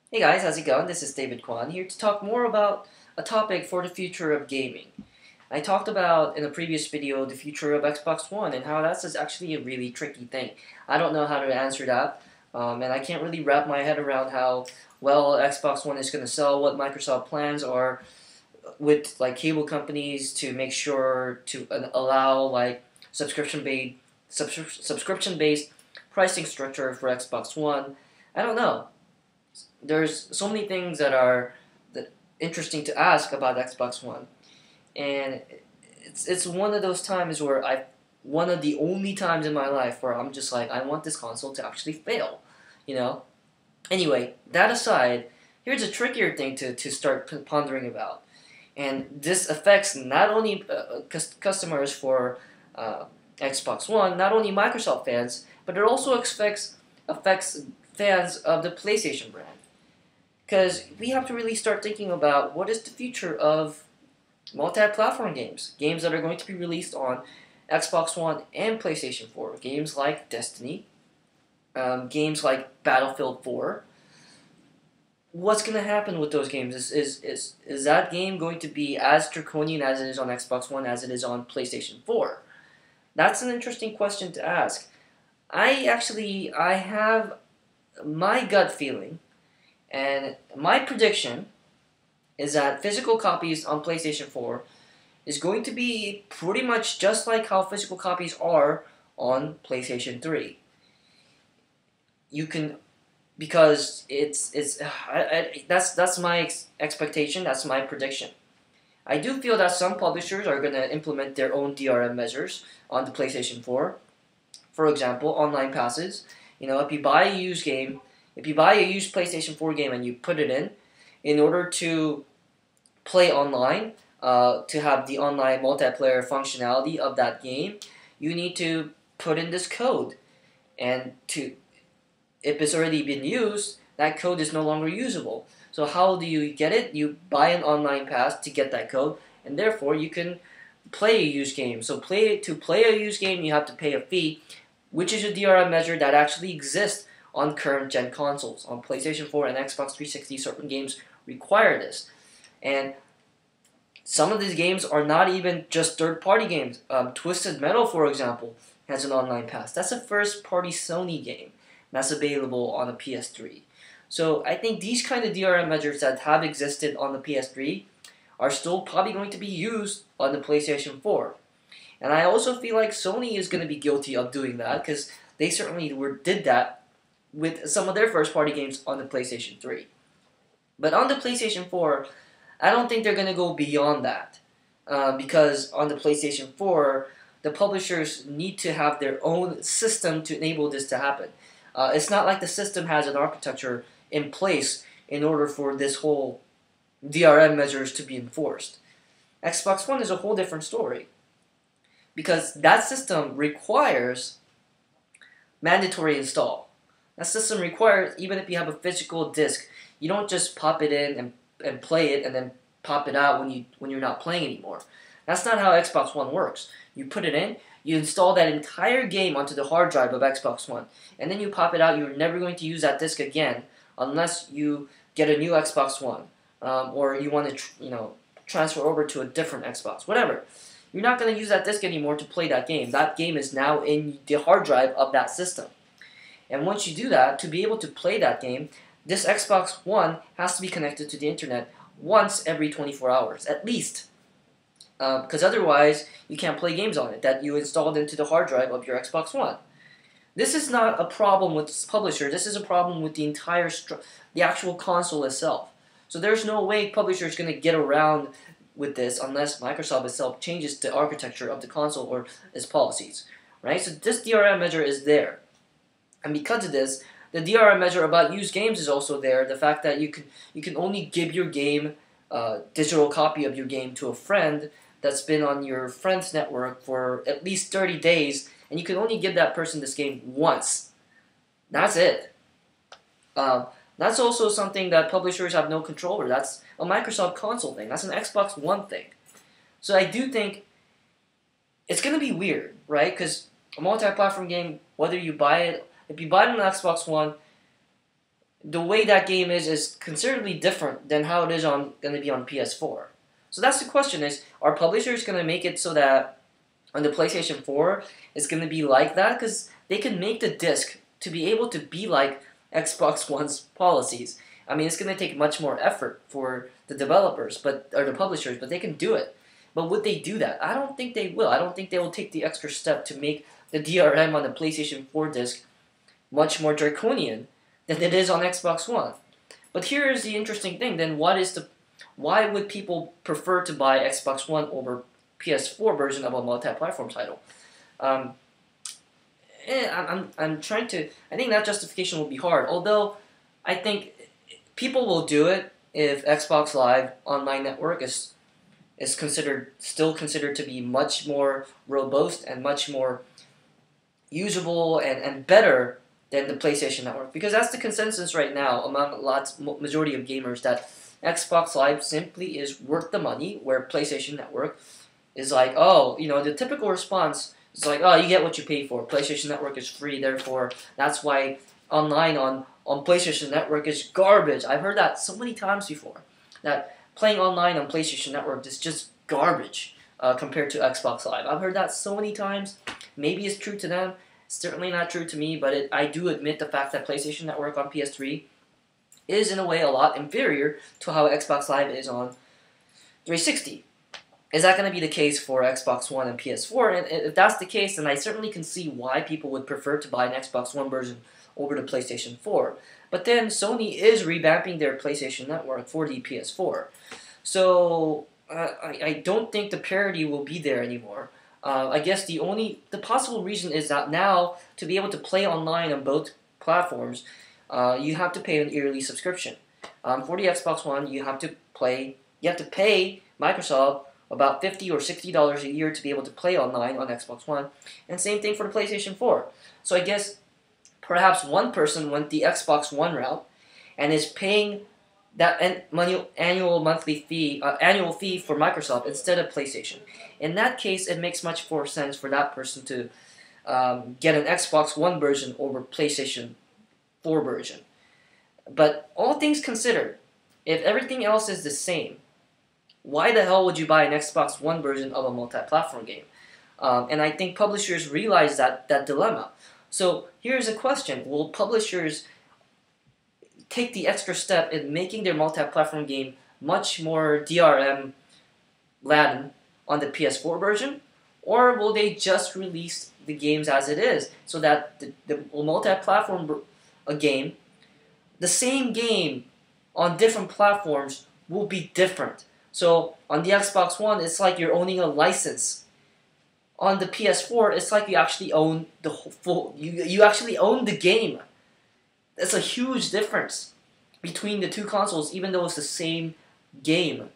Hey guys, how's it going? This is David Kwan here to talk more about a topic for the future of gaming. I talked about in a previous video the future of Xbox One and how that's actually a really tricky thing. I don't know how to answer that, and I can't really wrap my head around how well Xbox One is going to sell, what Microsoft plans are with like cable companies to make sure to allow like subscription based pricing structure for Xbox One. I don't know. There's so many things that are interesting to ask about Xbox One, and it's one of those times where one of the only times in my life where I'm just like I want this console to actually fail, you know. Anyway, that aside, here's a trickier thing to start pondering about, and this affects not only customers for uh, Xbox One, not only Microsoft fans, but it also affects fans of the PlayStation brand. Because we have to really start thinking about what is the future of multi-platform games. Games that are going to be released on Xbox One and PlayStation 4. Games like Destiny, games like Battlefield 4. What's going to happen with those games? Is that game going to be as draconian as it is on Xbox One as it is on PlayStation 4? That's an interesting question to ask. I have my gut feeling and my prediction is that physical copies on PlayStation 4 is going to be pretty much just like how physical copies are on PlayStation 3. You can because that's my expectation, that's my prediction. I do feel that some publishers are going to implement their own DRM measures on the PlayStation 4. For example, online passes. You know, if you buy a used game, if you buy a used PlayStation 4 game and you put it in order to play online, to have the online multiplayer functionality of that game, you need to put in this code. And if it's already been used, that code is no longer usable. So how do you get it? You buy an online pass to get that code, and therefore you can play a used game. So to play a used game, you have to pay a fee, which is a DRM measure that actually exists on current gen consoles. On PlayStation 4 and Xbox 360, certain games require this. And some of these games are not even just third-party games. Twisted Metal, for example, has an online pass. That's a first-party Sony game that's available on a PS3. So I think these kind of DRM measures that have existed on the PS3 are still probably going to be used on the PlayStation 4. And I also feel like Sony is going to be guilty of doing that because they certainly did that with some of their first-party games on the PlayStation 3. But on the PlayStation 4, I don't think they're going to go beyond that because on the PlayStation 4, the publishers need to have their own system to enable this to happen. It's not like the system has an architecture in place in order for this whole DRM measures to be enforced. Xbox One is a whole different story because that system requires mandatory install. That system requires, even if you have a physical disc, you don't just pop it in and play it and then pop it out when you're not playing anymore. That's not how Xbox One works. You put it in, you install that entire game onto the hard drive of Xbox One, and then you pop it out. You're never going to use that disc again unless you get a new Xbox One, or you want to transfer over to a different Xbox, whatever. You're not going to use that disc anymore to play that game. That game is now in the hard drive of that system. And once you do that, to be able to play that game, this Xbox One has to be connected to the internet once every 24 hours, at least. Because otherwise, you can't play games on it that you installed into the hard drive of your Xbox One. This is not a problem with this publisher. This is a problem with the actual console itself. So there's no way publisher is going to get around with this unless Microsoft itself changes the architecture of the console or its policies, right? So this DRM measure is there. And because of this, the DRM measure about used games is also there. The fact that you can only give your game, digital copy of your game to a friend that's been on your friend's network for at least 30 days, and you can only give that person this game once. That's it. That's also something that publishers have no control over. That's a Microsoft console thing. That's an Xbox One thing. So I do think it's going to be weird, right? Because a multi-platform game, whether you buy it, if you buy it on Xbox One, the way that game is considerably different than how it is going to be on PS4. So that's the question: is are publishers going to make it so that on the PlayStation 4 it's going to be like that? Because they can make the disc to be able to be like Xbox One's policies. I mean, it's going to take much more effort for the developers, or the publishers, but they can do it. But would they do that? I don't think they will. I don't think they will take the extra step to make the DRM on the PlayStation 4 disc much more draconian than it is on Xbox One. But here is the interesting thing. Then why would people prefer to buy Xbox One over PS4 version of a multi-platform title? I'm trying to. I think that justification will be hard. Although I think people will do it if Xbox Live Online Network is still considered to be much more robust and much more usable and better than the PlayStation Network, because that's the consensus right now among majority of gamers, that Xbox Live simply is worth the money, where PlayStation Network is like, oh, the typical response is like, oh, you get what you pay for. PlayStation Network is free, therefore that's why online on PlayStation Network is garbage. I've heard that so many times before, that playing online on PlayStation Network is just garbage compared to Xbox Live. I've heard that so many times. Maybe it's true to them. Certainly not true to me, but I do admit the fact that PlayStation Network on PS3 is in a way a lot inferior to how Xbox Live is on 360. Is that going to be the case for Xbox One and PS4? And if that's the case, then I certainly can see why people would prefer to buy an Xbox One version over the PlayStation 4. But then Sony is revamping their PlayStation Network for the PS4. So I don't think the parity will be there anymore. I guess the possible reason is that now, to be able to play online on both platforms, you have to pay an yearly subscription. For the Xbox One, you have to pay Microsoft about $50 or $60 a year to be able to play online on Xbox One, and same thing for the PlayStation 4. So I guess perhaps one person went the Xbox One route and is paying that annual fee for Microsoft instead of PlayStation. In that case, it makes much more sense for that person to get an Xbox One version over PlayStation 4 version. But all things considered, if everything else is the same, why the hell would you buy an Xbox One version of a multi-platform game? And I think publishers realize that dilemma. So here's a question: will publishers take the extra step in making their multi-platform game much more DRM laden on the PS4 version, or will they just release the games as it is, so that the multi-platform game, the same game on different platforms, will be different? So on the Xbox One, it's like you're owning a license. On the PS4, it's like you actually own the full. You actually own the game. That's a huge difference between the two consoles, even though it's the same game.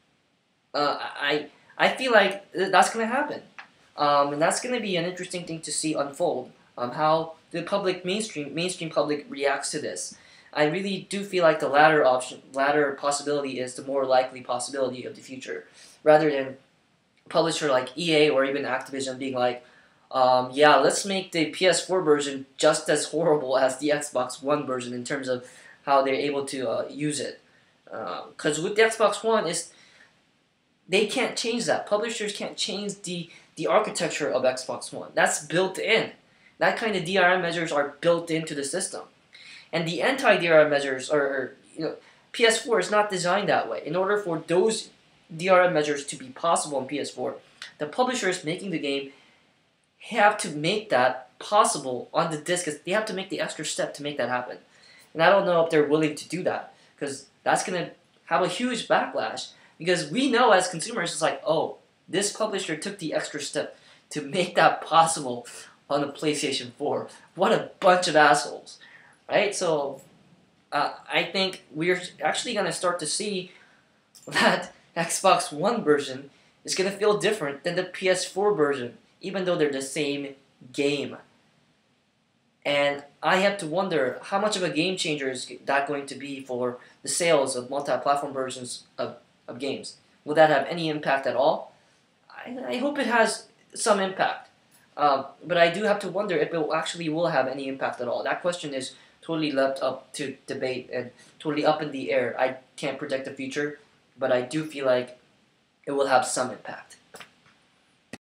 I feel like that's gonna happen, and that's gonna be an interesting thing to see unfold. How the mainstream public reacts to this. I really do feel like the latter possibility is the more likely possibility of the future, rather than a publisher like EA or even Activision being like, yeah, let's make the PS4 version just as horrible as the Xbox One version in terms of how they're able to use it. Because with the Xbox One, they can't change that. Publishers can't change the architecture of Xbox One. That's built in. That kind of DRM measures are built into the system. And the anti-DRM measures PS4 is not designed that way. In order for those DRM measures to be possible on PS4, the publishers making the game have to make that possible on the disc. They have to make the extra step to make that happen. And I don't know if they're willing to do that, because that's going to have a huge backlash. Because we know as consumers, it's like, oh, this publisher took the extra step to make that possible on the PlayStation 4. What a bunch of assholes. Right? So I think we're actually going to start to see that Xbox One version is going to feel different than the PS4 version, even though they're the same game. And I have to wonder, how much of a game changer is that going to be for the sales of multi-platform versions of games? Will that have any impact at all? I hope it has some impact. But I do have to wonder if it actually will have any impact at all. That question is totally left up to debate and totally up in the air. I can't predict the future, but I do feel like it will have some impact.